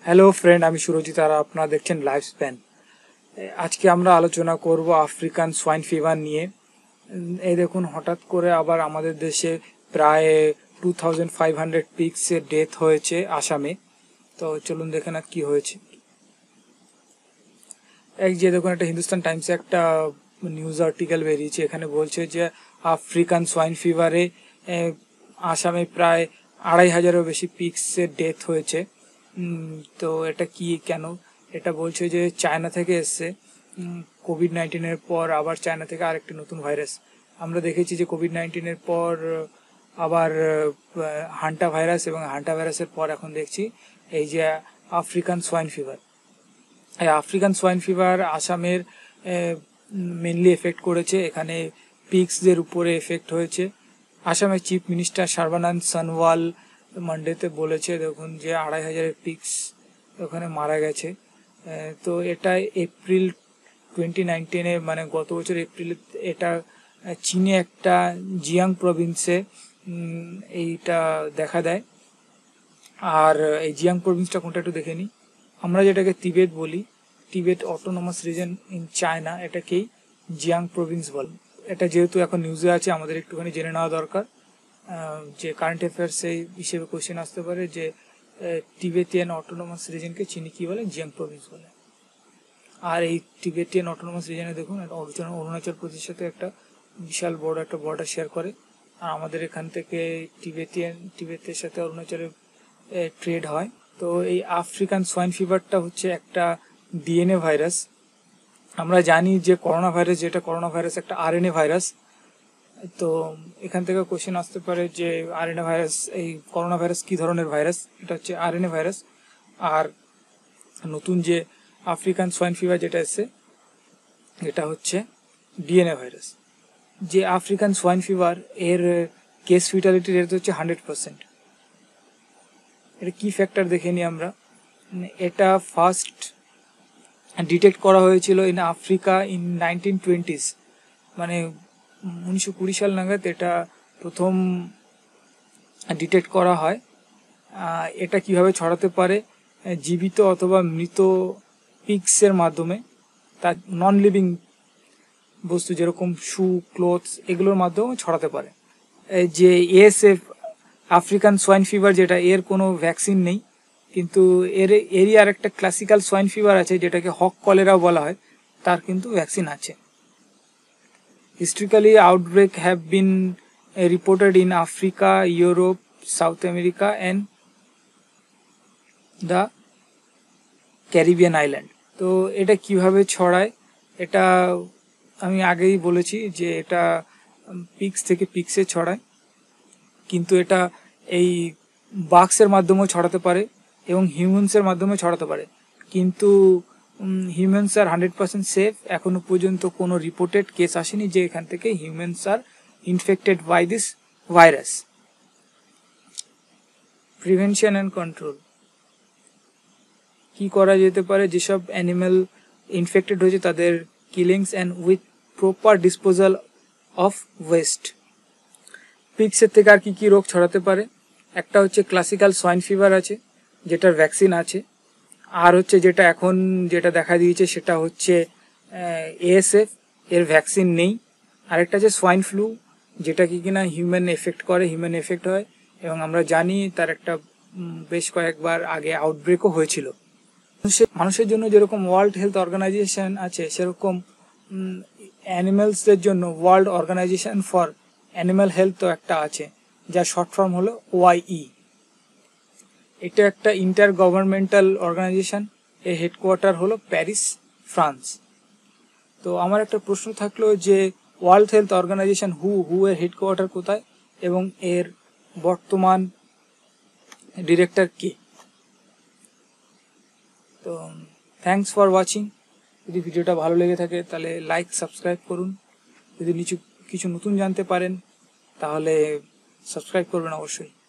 Hello friend, আমি সুরজিৎ আর আপনারা দেখছেন লাইফ স্প্যান। আজকে আমরা আলোচনা করব আফ্রিকান সোয়াইন ফিভার নিয়ে। এই দেখুন, হঠাৎ করে আবার আমাদের দেশে প্রায় 2500 পিক্সের ডেথ হয়েছে আসামে। তো চলুন দেখে না কি হয়েছে। যে দেখুন, একটা হিন্দুস্তান টাইমসে একটা নিউজ আর্টিকেল বেরিয়েছে, এখানে বলছে যে আফ্রিকান সোয়াইন ফিভারে আসামে প্রায় 2500-এরও বেশি পিক্সের ডেথ হয়েছে। তো এটা কি, কেন? এটা বলছে যে চায়না থেকে এসছে। কোভিড-19-এর পর আবার চায়না থেকে আরেকটি নতুন ভাইরাস। আমরা দেখেছি যে কোভিড-19-এর পর আবার হান্টা ভাইরাস, এবং হান্টা ভাইরাসের পর এখন দেখছি এই যে আফ্রিকান সোয়াইন ফিভার। এই আফ্রিকান সোয়াইন ফিভার আসামের মেনলি এফেক্ট করেছে। এখানে পিগসদের উপরে এফেক্ট হয়েছে। আসামের চিফ মিনিস্টার সর্বানন্দ সোনোয়াল মানডেতে বলেছে, দেখুন, যে 2500 পিগস ওখানে মারা গেছে। তো এটা এপ্রিল 2019-এ, মানে গত বছর এপ্রিলে, এটা চীনে একটা জিয়াং প্রভিন্সে এইটা দেখা দেয়। আর এই জিয়াং প্রভিন্সটা কোনটা একটু দেখে নিই। আমরা যেটাকে তিবেত বলি, Tibet autonomous region in China, এটাকেই জিয়াং প্রভিন্স বলে। এটা যেহেতু এখন নিউজে আছে, আমাদের একটুখানি জেনে নেওয়া দরকার। যে কারেন্ট অ্যাফেয়ার্স এই হিসেবে কোয়েশ্চেন আসতে পারে যে টিবেটিয়ান অটোনমাস রিজনকে চীনে কী বলে? জিয়াং প্রভিন্স বলে। আর এই টিবেটিয়ান অটোনমাস রিজনে দেখুন, অরুণাচল প্রদেশের সাথে একটা বিশাল বড় একটা বর্ডার শেয়ার করে। আর আমাদের এখান থেকে তিবেতের সাথে অরুণাচলের ট্রেড হয়। তো এই আফ্রিকান সোয়াইন ফিভারটা হচ্ছে একটা ডিএনএ ভাইরাস। আমরা জানি যে করোনা ভাইরাস একটা আরএনএ ভাইরাস। তো এখান থেকে কোশ্চেন আসতে পারে যে আরএনএ ভাইরাস, এই করোনা ভাইরাস কি ধরনের ভাইরাস? এটা হচ্ছে আরএনএ ভাইরাস। আর নতুন যে আফ্রিকান সোয়াইন ফিভার যেটা এসছে, এটা হচ্ছে ডিএনএ ভাইরাস। যে আফ্রিকান সোয়াইন ফিভার, এর কেস ফিটালিটি রেট হচ্ছে 100%। এটা কি ফ্যাক্টর দেখে নিই আমরা। এটা ফার্স্ট ডিটেক্ট করা হয়েছিল ইন আফ্রিকা ইন 1920s, মানে 1920 সাল নাগাদ এটা প্রথম ডিটেক্ট করা হয়। এটা কিভাবে ছড়াতে পারে? জীবিত অথবা মৃত পিগসের মাধ্যমে, তার নন লিভিং বস্তু যেরকম শু, ক্লোথস, এগুলোর মাধ্যমে ছড়াতে পারে। যে এএসএফ আফ্রিকান সোয়াইন ফিভার, যেটা, এর কোনো ভ্যাকসিন নেই, কিন্তু এরই আর একটা ক্লাসিক্যাল সোয়াইন ফিভার আছে যেটাকে হক কলেরাও বলা হয়, তার কিন্তু ভ্যাকসিন আছে। Historically, outbreaks have been reported in Africa, Europe, South America and the Caribbean island. তো এটা কিভাবে ছড়ায়? এটা আমি আগেই বলেছি যে এটা পিগস থেকে পিগসে ছড়ায়, কিন্তু এটা এই বাঘসের মাধ্যমেও ছড়াতে পারে এবং হিউম্যানসের মাধ্যমে ছড়াতে পারে। কিন্তু হিউম্যানস আর 100% সেফ। এখনো পর্যন্ত কোনো রিপোর্টেড কেস আসেনি যে এখান থেকে humans are infected by this virus. Prevention and control কি করা যেতে পারে? যেসব অ্যানিম্যাল ইনফেক্টেড হয়েছে তাদের killings and with proper disposal of waste. পিগসের থেকে আর কি রোগ ছড়াতে পারে? একটা হচ্ছে ক্লাসিক্যাল সোয়াইন ফিভার আছে, যেটার ভ্যাকসিন আছে। আর হচ্ছে যেটা দেখা দিয়েছে সেটা হচ্ছে এএসএফ, এর ভ্যাকসিন নেই। আরেকটা আছে সোয়াইন ফ্লু, যেটা কিনা হিউম্যান এফেক্ট হয়, এবং আমরা জানি তার একটা বেশ কয়েকবার আগে আউটব্রেকও হয়েছিল। মানুষের জন্য যেরকম ওয়ার্ল্ড হেলথ অর্গানাইজেশন আছে, সেরকম অ্যানিমেলসদের জন্য world organisation for animal health তো একটা আছে, যার শর্ট ফর্ম হলো OIE। এটা একটা ইন্টার গভর্নমেন্টাল অর্গানাইজেশন, এর হেডকোয়ার্টার হলো প্যারিস, ফ্রান্স। তো আমার একটা প্রশ্ন থাকলো যে ওয়ার্ল্ড হেলথ অর্গানাইজেশন হু এর হেডকোয়ার্টার কোথায় এবং এর বর্তমান ডিরেক্টর কে? তো থ্যাঙ্কস ফর ওয়াচিং। যদি ভিডিওটা ভালো লেগে থাকে তাহলে লাইক, সাবস্ক্রাইব করুন। যদি কিছু নতুন জানতে পারেন তাহলে সাবস্ক্রাইব করবেন অবশ্যই।